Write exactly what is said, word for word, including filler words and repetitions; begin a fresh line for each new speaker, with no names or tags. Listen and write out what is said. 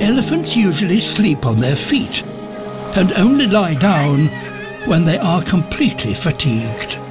Elephants usually sleep on their feet and only lie down when they are completely fatigued.